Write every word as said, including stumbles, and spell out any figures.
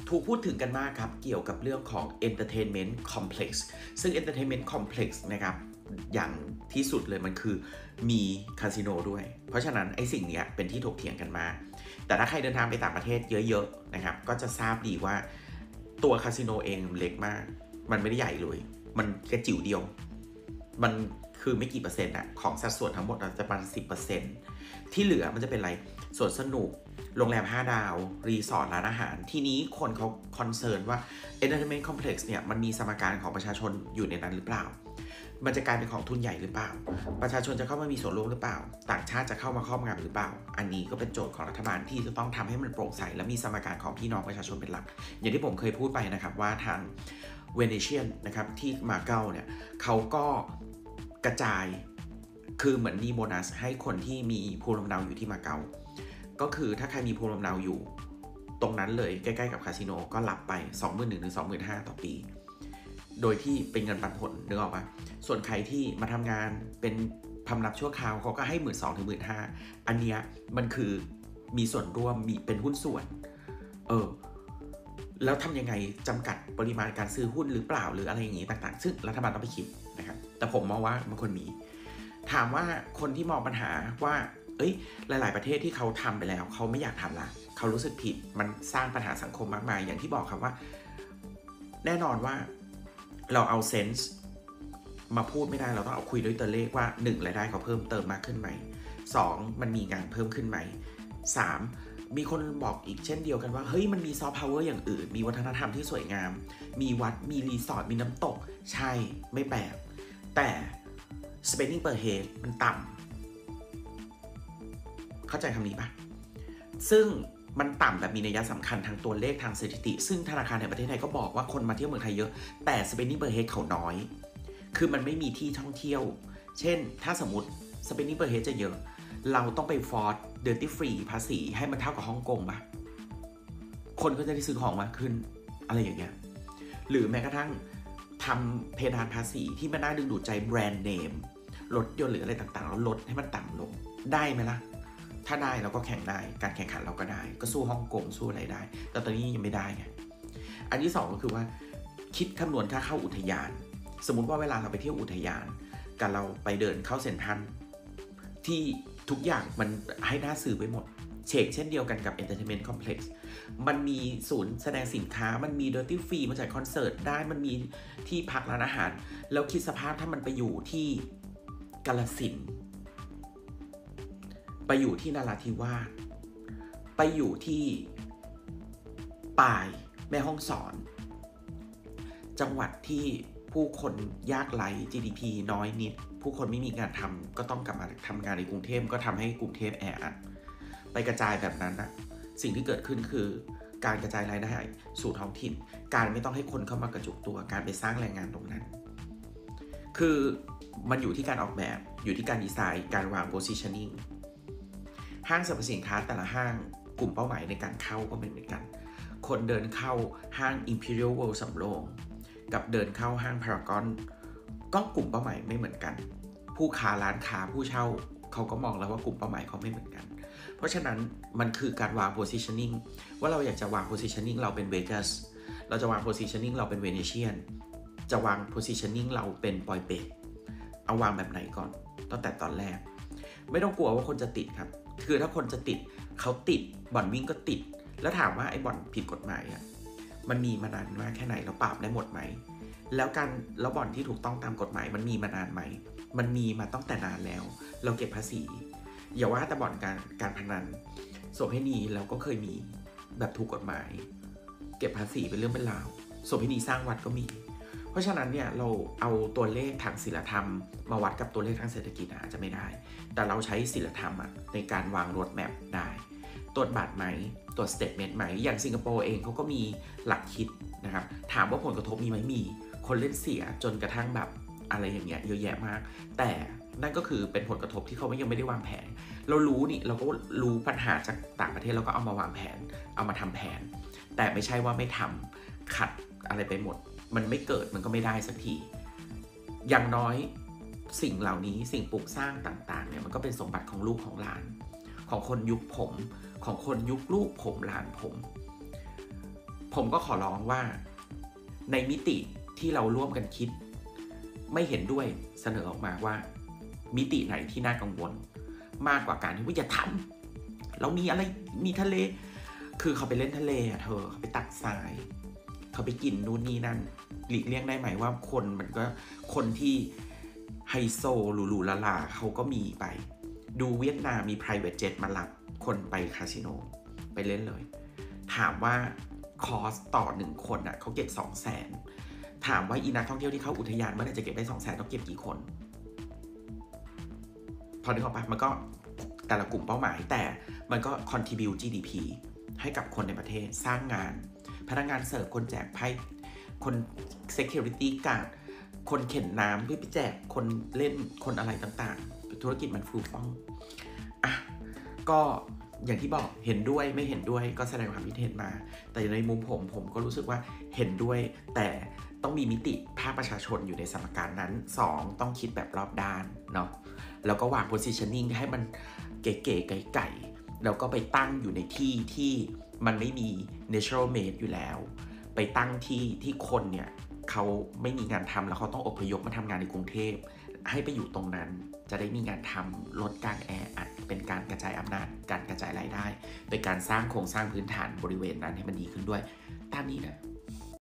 ถูกพูดถึงกันมากครับเกี่ยวกับเรื่องของ Entertainment Complex ซึ่ง Entertainment Complex นะครับอย่างที่สุดเลยมันคือมีคาสิโนด้วยเพราะฉะนั้นไอ้สิ่งนี้เป็นที่ถกเถียงกันมากแต่ถ้าใครเดินทางไปต่างประเทศเยอะๆนะครับก็จะทราบดีว่าตัวคาสิโนเองเล็กมากมันไม่ได้ใหญ่เลยมันแค่จิ๋วเดียวมันคือไม่กี่เปอร์เซ็นต์อะของสัดส่วนทั้งหมดจะประมาณ สิบเปอร์เซ็นต์ ที่เหลือมันจะเป็นอะไรสวนสนุกโรงแรมห้าดาวรีสอร์ทร้านอาหารทีนี้คนเขาคอนเซิร์นว่า Entertainment Complex เนี่ยมันมีสมการของประชาชนอยู่ในนั้นหรือเปล่ามันจะกลายเป็นของทุนใหญ่หรือเปล่าประชาชนจะเข้ามามีส่วนร่วมหรือเปล่าต่างชาติจะเข้ามาครอบงำหรือเปล่าอันนี้ก็เป็นโจทย์ของรัฐบาลที่จะต้องทำให้มันโปร่งใสและมีสมการของพี่น้องประชาชนเป็นหลักอย่างที่ผมเคยพูดไปนะครับว่าทางเวเนเชียนนะครับที่มาเก๊าเนี่ยเขาก็กระจายคือเหมือนมีโบนัสให้คนที่มีภูมิลำเนาอยู่ที่มาเก๊าก็คือถ้าใครมีภูมิลำเนาอยู่ตรงนั้นเลยใกล้ๆกับคาสิโนก็รับไป สองหมื่นหนึ่งพัน ถึง สองหมื่นห้าพัน ต่อปีโดยที่เป็นเงินปันผลนึกออกปะส่วนใครที่มาทำงานเป็นพำนับชั่วคราวเขาก็ให้ หนึ่งหมื่นสองพัน ถึง หนึ่งหมื่นห้าพัน อันเนี้ยมันคือมีส่วนร่วมมีเป็นหุ้นส่วนเออแล้วทำยังไงจำกัดปริมาณการซื้อหุ้นหรือเปล่าหรืออะไรอย่างงี้ต่างๆซึ่งรัฐบาลต้องไปคิดนะครับแต่ผมมองว่ามันควรมีถามว่าคนที่มองปัญหาว่าเอ้ยหลายๆประเทศที่เขาทำไปแล้วเขาไม่อยากทำละเขารู้สึกผิดมันสร้างปัญหาสังคมมากมายอย่างที่บอกครับว่าแน่นอนว่าเราเอาเซนส์มาพูดไม่ได้เราต้องเอาคุยด้วยตัวเลขว่าหนึ่งรายได้เขาเพิ่มเติมมากขึ้นไหมสองมันมีงานเพิ่มขึ้นไหมสามมีคนบอกอีกเช่นเดียวกันว่าเฮ้ยมันมีซอฟต์พาวเวอร์อย่างอื่นมีวัฒนธรรมที่สวยงามมีวัดมีรีสอร์ทมีน้ำตกใช่ไม่แปลกแต่ spending per head มันต่ำเข้าใจคำนี้ปะซึ่งมันต่ำแบบมีนัยสำคัญทางตัวเลขทางสถิติซึ่งธนาคารแห่งประเทศไทยก็บอกว่าคนมาเที่ยวเมืองไทยเยอะแต่ spending per head เขาน้อยคือมันไม่มีที่ท่องเที่ยวเช่นถ้าสมมติ spending per head จะเยอะเราต้องไปฟอร์ส dirty free ภาษีให้มันเท่ากับฮ่องกงปะคนก็จะได้ซื้อของมากขึ้นอะไรอย่างเงี้ยหรือแม้กระทั่งทำเพดานภาษีที่มันน่าดึงดูดใจแบรนด์เนมรถยนต์หรืออะไรต่างๆแล้วลดให้มันต่ำลงได้ไหมล่ะถ้าได้เราก็แข่งได้การแข่งขันเราก็ได้ก็สู้ฮ่องกงสู้อะไรได้แต่ตอนนี้ยังไม่ได้ไงอันที่สองก็คือว่าคิดคำนวณค่าเข้าอุทยานสมมุติว่าเวลาเราไปเที่ยวอุทยานกับเราไปเดินเข้าเซ็นทรัลที่ทุกอย่างมันให้น่าซื้อไปหมดเชกเช่นเดียวกันกับ Entertainment Complex มันมีศูนย์แสดงสินค้ามันมี Dirty Free มาจัดคอนเสิร์ตได้มันมีที่พักร้านอาหารแล้วคิดสภาพถ้ามันไปอยู่ที่กาฬสินธุ์ไปอยู่ที่นราธิวาสไปอยู่ที่ปายแม่ฮ่องสอนจังหวัดที่ผู้คนยากไร้ จี ดี พี น้อยนิดผู้คนไม่มีงานทำก็ต้องกลับมาทำงานในกรุงเทพก็ทำให้กรุงเทพแออัดไปกระจายแบบนั้นนะสิ่งที่เกิดขึ้นคือการกระจายรายได้สู่ท้องถิ่นการไม่ต้องให้คนเข้ามากระจุกตัวการไปสร้างแรงงานตรงนั้นคือมันอยู่ที่การออกแบบอยู่ที่การดีไซน์การวาง positioning ห้างสรรพสินค้าแต่ละห้างกลุ่มเป้าหมายในการเข้าก็ไม่เหมือนกันคนเดินเข้าห้าง Imperial World สำโรงกับเดินเข้าห้างพารากอนก็กลุ่มเป้าหมายไม่เหมือนกันผู้ค้าร้านค้าผู้เช่าเขาก็มองแล้วว่ากลุ่มเป้าหมายเขาไม่เหมือนกันเพราะฉะนั้นมันคือการวาง positioning ว่าเราอยากจะวาง positioning เราเป็น Vegas เราจะวาง positioning เราเป็น Venetian จะวาง positioning เราเป็นปอยเปตเอาวางแบบไหนก่อนตั้งแต่ตอนแรกไม่ต้องกลัวว่าคนจะติดครับคือถ้าคนจะติดเขาติดบ่อนวิ่งก็ติดแล้วถามว่าไอ้บ่อนผิดกฎหมายอ่ะมันมีมานานมากแค่ไหนแล้วปราบได้หมดไหมแล้วการแล้วบ่อนที่ถูกต้องตามกฎหมายมันมีมานานไหมมันมีมาตั้งแต่นานแล้วเราเก็บภาษีอย่าว่าแต่บ่อนการการพนันโสเภณีแล้วก็เคยมีแบบถูกกฎหมายเก็บภาษีเป็นเรื่องเป็นราวโสเภณีสร้างวัดก็มีเพราะฉะนั้นเนี่ยเราเอาตัวเลขทางศีลธรรมมาวัดกับตัวเลขทางเศรษฐกิจอาจจะไม่ได้แต่เราใช้ศีลธรรมในการวางโรดแมปได้ตรวจบัตรไหมตรวจสเตทเมนต์ไหมอย่างสิงคโปร์เองเขาก็มีหลักคิดนะครับถามว่าผลกระทบมีไหมมีคนเล่นเสียจนกระทั่งแบบอะไรอย่างเงี้ยเยอะแยะมากแต่นั่นก็คือเป็นผลกระทบที่เขายังไม่ได้วางแผนเรารู้นี่เราก็รู้ปัญหาจากต่างประเทศเราก็เอามาวางแผนเอามาทำแผนแต่ไม่ใช่ว่าไม่ทำขัดอะไรไปหมดมันไม่เกิดมันก็ไม่ได้สักทีอย่างน้อยสิ่งเหล่านี้สิ่งปลูกสร้างต่างๆเนี่ยมันก็เป็นสมบัติของลูกของหลานของคนยุคผมของคนยุคลูกผมหลานผมผมก็ขอร้องว่าในมิติที่เราร่วมกันคิดไม่เห็นด้วยเสนอออกมาว่ามิติไหนที่น่ากังวลมากกว่าการที่ว่าอย่าทำเรามีอะไรมีทะเลคือเขาไปเล่นทะเลอ่ะเธอเขาไปตักทรายเขาไปกินนู่นนี่นั่นหลีกเลี่ยงได้ไหมว่าคนมันก็คนที่ไฮโซหรูๆลาๆเขาก็มีไปดูเวียดนามมี private jet มารับคนไปคาสิโนไปเล่นเลยถามว่าคอสต่อหนึ่งคนอ่ะเขาเก็บ สองแสน ถามว่าอีนักท่องเที่ยวที่เข้าอุทยานเมื่อไหร่จะเก็บได้ สองแสน ต้องเก็บกี่คนพอนึกออกปะมันก็แต่ละกลุ่มเป้าหมายแต่มันก็ contribute จี ดี พี ให้กับคนในประเทศสร้างงานพนักงานเสิร์ฟคนแจกไพ่คน security guard คนเข็นน้ำเพื่อไปแจกคนเล่นคนอะไรต่างๆธุรกิจมันฟูฟ่องอ่ะก็อย่างที่บอกเห็นด้วยไม่เห็นด้วยก็แสดงความคิดเห็นมาแต่ในมุมผมผมก็รู้สึกว่าเห็นด้วยแต่ต้องมีมิติภาคประชาชนอยู่ในสมการนั้นสองต้องคิดแบบรอบด้านเนาะแล้วก็วาง positioning ให้มันเก๋ๆไก่ๆแล้วก็ไปตั้งอยู่ในที่ที่มันไม่มี natural made อยู่แล้วไปตั้งที่ที่คนเนี่ยเขาไม่มีงานทำแล้วเขาต้องอพยพมาทำงานในกรุงเทพให้ไปอยู่ตรงนั้นจะได้มีงานทำลดการแออัดเป็นการกระจายอำนาจการกระจายรายได้เป็นการสร้างโครงสร้างพื้นฐานบริเวณนั้นให้มันดีขึ้นด้วยตามนี้นะ